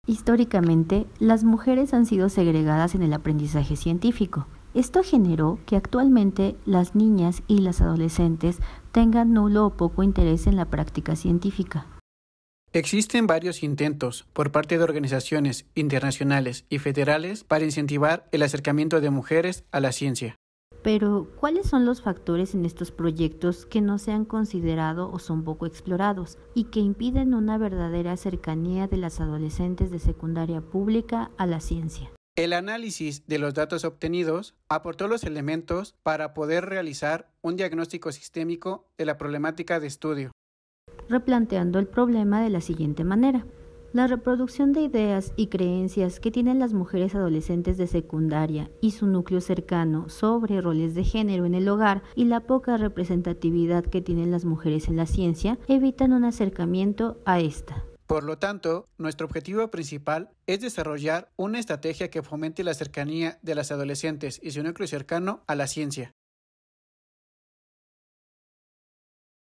Históricamente, las mujeres han sido segregadas en el aprendizaje científico. Esto generó que actualmente las niñas y las adolescentes tengan nulo o poco interés en la práctica científica. Existen varios intentos por parte de organizaciones internacionales y federales para incentivar el acercamiento de mujeres a la ciencia. Pero, ¿cuáles son los factores en estos proyectos que no se han considerado o son poco explorados y que impiden una verdadera cercanía de las adolescentes de secundaria pública a la ciencia? El análisis de los datos obtenidos aportó los elementos para poder realizar un diagnóstico sistémico de la problemática de estudio, replanteando el problema de la siguiente manera. La reproducción de ideas y creencias que tienen las mujeres adolescentes de secundaria y su núcleo cercano sobre roles de género en el hogar y la poca representatividad que tienen las mujeres en la ciencia evitan un acercamiento a esta. Por lo tanto, nuestro objetivo principal es desarrollar una estrategia que fomente la cercanía de las adolescentes y su núcleo cercano a la ciencia.